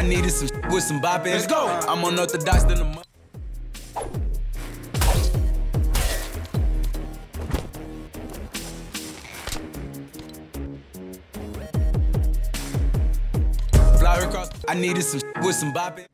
needed some with some bop in. Let's go. I'm unorthodox than the fly across. I needed some with some bop in.